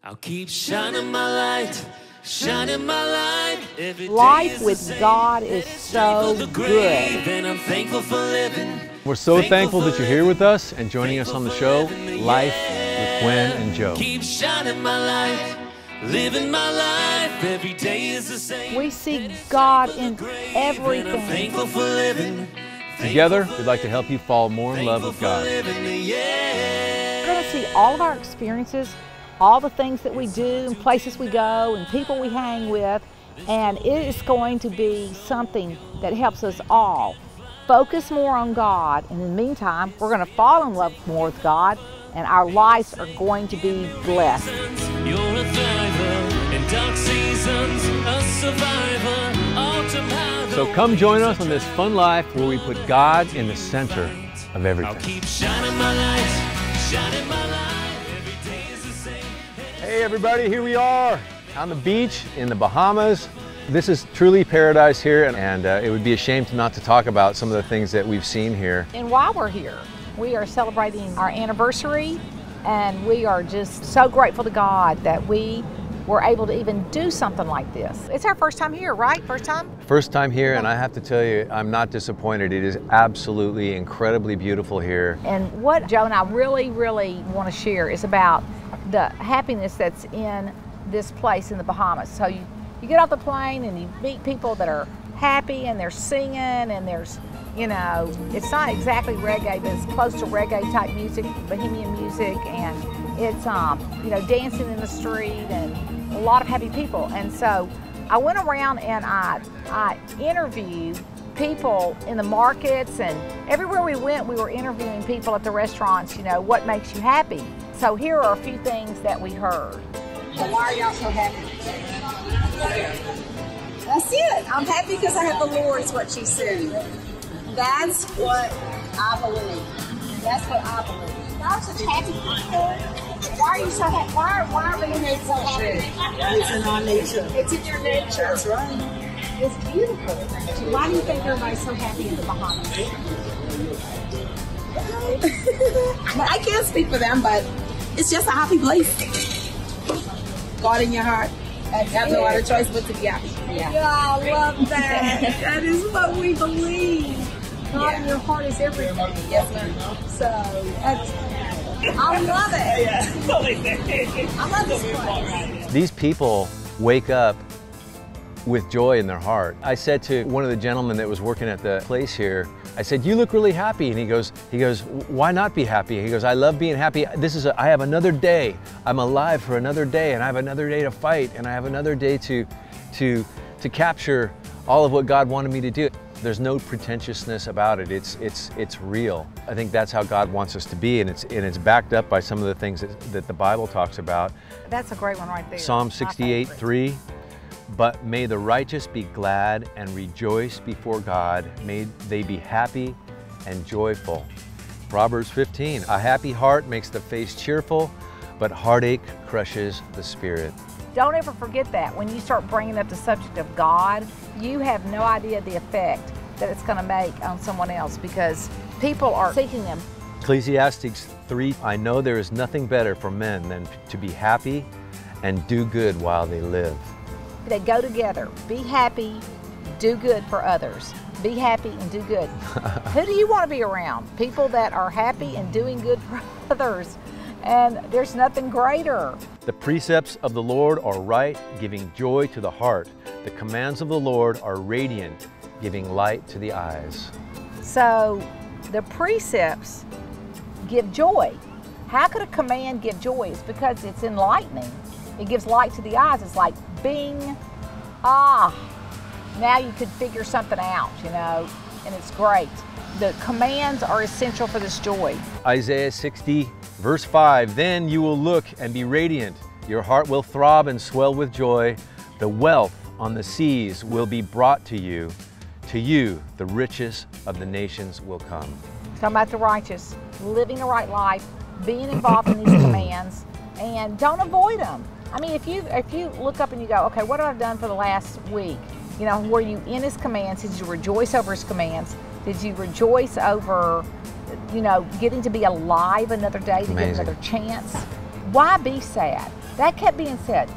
I'll keep shining my light, shining my light. Every Life with God is so good. And I'm thankful for living. We're so thankful that you're here with us and joining us on the show, Life with Gwen and Joe. Keep shining my light, living my life. Every day is the same. We see God in And I'm everything. thankful for living. Together, we'd like to help you fall more in love with God. We're going to see all of our experiences, all the things that we do, and places we go, and people we hang with, and it is going to be something that helps us all focus more on God. And in the meantime, we're going to fall in love more with God, and our lives are going to be blessed. You're a thriver in dark seasons, a survivor, autumn high. So come join us on this fun life where we put God in the center of I'll everything. keep shining my light, shining my light. Every day is the same. Hey everybody, here we are on the beach in the Bahamas. This is truly paradise here, and it would be a shame not to talk about some of the things that we've seen here. And while we're here, we are celebrating our anniversary, and we are just so grateful to God that we were able to even do something like this. It's our first time here, right? First time? First time here, and I have to tell you, I'm not disappointed. It is absolutely incredibly beautiful here. And what Joe and I really want to share is about the happiness that's in this place in the Bahamas. So you get off the plane and you meet people that are happy and they're singing, and there's, you know, it's not exactly reggae, but it's close to reggae type music, bohemian music, and it's, you know, dancing in the street and a lot of happy people. And so I went around and I interviewed people in the markets, and everywhere we went, we were interviewing people at the restaurants, you know, what makes you happy. So here are a few things that we heard. But why are y'all so happy? That's it. I'm happy because I have the Lord, is what she said. That's what I believe. That's what I believe. Y'all are such happy people. Why are you so happy? Why are we so happy? It's in our nature. It's in your nature. That's right. It's beautiful. Why do you think everybody's so happy in the Bahamas? I can't speak for them, but it's just a happy place. God in your heart. You have no other choice but to be happy. Yeah. I love that. That is what we believe. God in your heart is everything. Yes, ma'am. So that's, I love it. I love this place. These people wake up with joy in their heart. I said to one of the gentlemen that was working at the place here, I said, "You look really happy." And he goes, "Why not be happy?" He goes, "I love being happy. I have another day. I'm alive for another day, and I have another day to fight, and I have another day to capture all of what God wanted me to do." There's no pretentiousness about it. It's real. I think that's how God wants us to be, and it's backed up by some of the things that the Bible talks about. That's a great one right there. Psalm My favorite. 68:3. But may the righteous be glad and rejoice before God. May they be happy and joyful. Proverbs 15, a happy heart makes the face cheerful, but heartache crushes the spirit. Don't ever forget that. When you start bringing up the subject of God, you have no idea the effect that it's going to make on someone else, because people are seeking Him. Ecclesiastes 3, I know there is nothing better for men than to be happy and do good while they live. They go together. Be happy, do good for others. Be happy and do good. Who do you want to be around? People that are happy and doing good for others. And there's nothing greater. The precepts of the Lord are right, giving joy to the heart. The commands of the Lord are radiant, giving light to the eyes. So the precepts give joy. How could a command give joy? It's because it's enlightening. It gives light to the eyes. It's like bing, now you could figure something out, you know, and it's great. The commands are essential for this joy. Isaiah 60, verse 5, then you will look and be radiant. Your heart will throb and swell with joy. The wealth on the seas will be brought to you. To you, the riches of the nations will come. Talking about the righteous, living the right life, being involved in these commands, and don't avoid them. I mean, if you look up and you go, okay, what have I done for the last week? You know, were you in His commands? Did you rejoice over His commands? Did you rejoice over, you know, getting to be alive another day, to get another chance? Why be sad? that kept being said.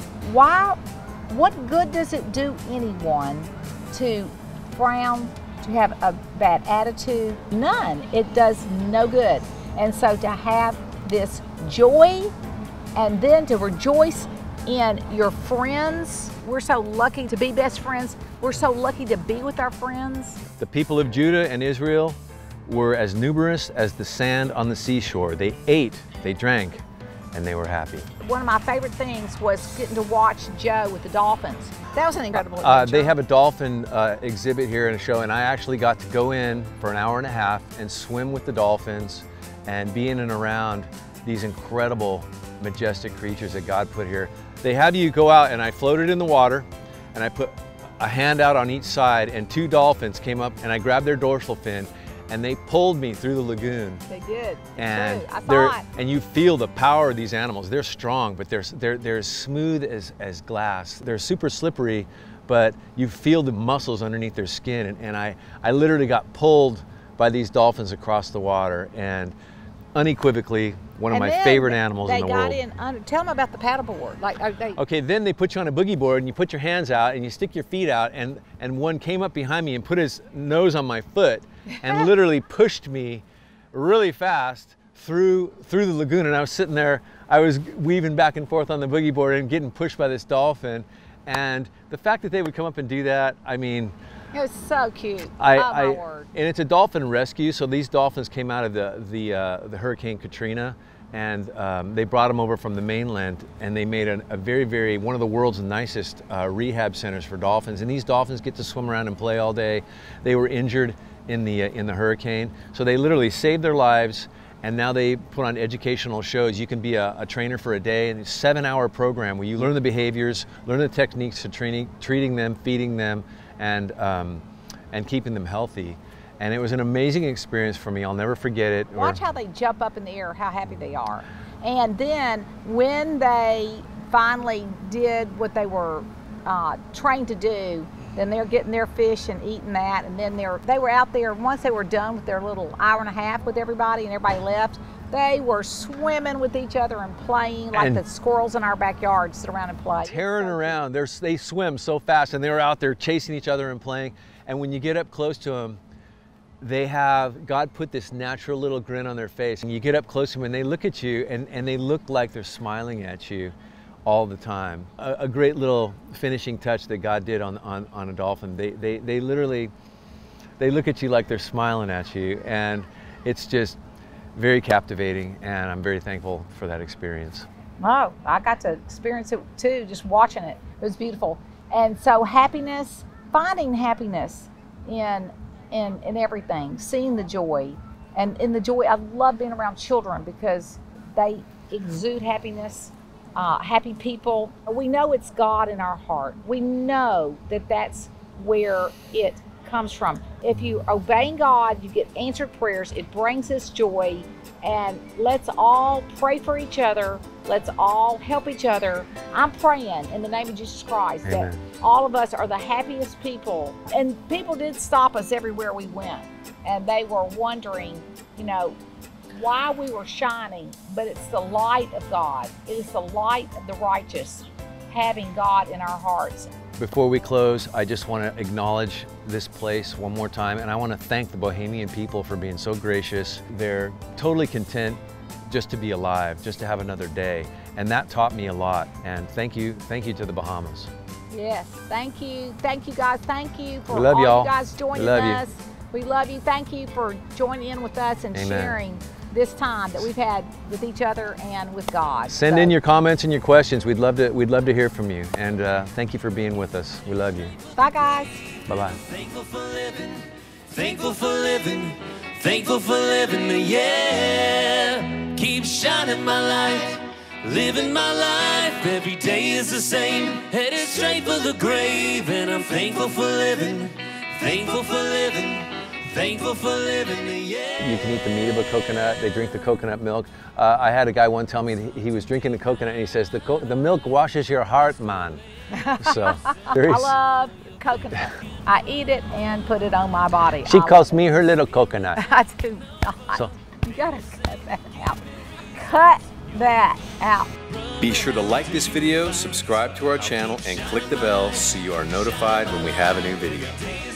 Why? What good does it do anyone to frown, to have a bad attitude? None. It does no good. And so to have this joy and then to rejoice in your friends. We're so lucky to be best friends. We're so lucky to be with our friends. The people of Judah and Israel were as numerous as the sand on the seashore. They ate, they drank, and they were happy. One of my favorite things was getting to watch Joe with the dolphins. That was an incredible adventure. They have a dolphin exhibit here in a show, and I actually got to go in for an hour and a half and swim with the dolphins and be in and around these incredible, majestic creatures that God put here. They have you go out, and I floated in the water, and I put a hand out on each side, and 2 dolphins came up, and I grabbed their dorsal fin, and they pulled me through the lagoon. They did. And I saw it. And you feel the power of these animals. They're strong, but they're as smooth as glass. They're super slippery, but you feel the muscles underneath their skin. And I literally got pulled by these dolphins across the water, and unequivocally one of my favorite animals in the world. They got in. Tell them about the paddleboard. Okay, then they put you on a boogie board, and you put your hands out, and you stick your feet out, and one came up behind me and put his nose on my foot, and literally pushed me really fast through the lagoon. And I was sitting there, I was weaving back and forth on the boogie board and getting pushed by this dolphin. And the fact that they would come up and do that, I mean, it was so cute. My word. And it's a dolphin rescue. So these dolphins came out of the Hurricane Katrina, and they brought them over from the mainland, and they made a very, one of the world's nicest rehab centers for dolphins. And these dolphins get to swim around and play all day. They were injured in the hurricane, so they literally saved their lives. And now they put on educational shows. You can be a trainer for a day, and it's a 7-hour program where you learn the behaviors, learn the techniques to treating them, feeding them, and keeping them healthy. And it was an amazing experience for me. I'll never forget it. Watch how they jump up in the air, how happy they are. And then when they finally did what they were trained to do, then they're getting their fish and eating that, and then they were out there. Once they were done with their little hour and a half with everybody and everybody left, they were swimming with each other and playing like the squirrels in our backyard sit around and play. Tearing around. They swim so fast, and they were out there chasing each other and playing. And when you get up close to them, God put this natural little grin on their face. And you get up close to them and they look at you, and they look like they're smiling at you all the time. A great little finishing touch that God did on a dolphin. They literally, they look at you like they're smiling at you, and it's just very captivating, and I'm very thankful for that experience. Oh, I got to experience it too, just watching it. It was beautiful. And so happiness, finding happiness in everything, seeing the joy. And in the joy, I love being around children because they exude happiness. Happy people. We know it's God in our heart. We know that that's where it comes from. If you obey God, you get answered prayers. It brings us joy. And let's all pray for each other. Let's all help each other. I'm praying in the name of Jesus Christ that all of us are the happiest people. And people did stop us everywhere we went. And they were wondering, why we were shining, but it's the light of God. It is the light of the righteous, having God in our hearts. Before we close, I just want to acknowledge this place one more time, and I want to thank the Bahamian people for being so gracious. They're totally content just to be alive, just to have another day, and that taught me a lot. And thank you to the Bahamas. Yes, thank you guys. Thank you for all you guys joining us. We love you. Thank you for joining in with us and sharing this time that we've had with each other and with God. Send in your comments and your questions. We'd love to hear from you. And thank you for being with us. We love you. Bye, guys. Bye-bye. Thankful for living, thankful for living, thankful for living, yeah. Keep shining my light, living my life. Every day is the same, headed straight for the grave. And I'm thankful for living, thankful for living, thankful for living, yeah. You can eat the meat of a coconut. They drink the coconut milk. I had a guy one tell me he was drinking the coconut, and he says, the milk washes your heart, man. So, I love coconut. I eat it and put it on my body. She calls me her little coconut. I do not. So, you gotta cut that out. Cut that out. Be sure to like this video, subscribe to our channel, and click the bell so you are notified when we have a new video.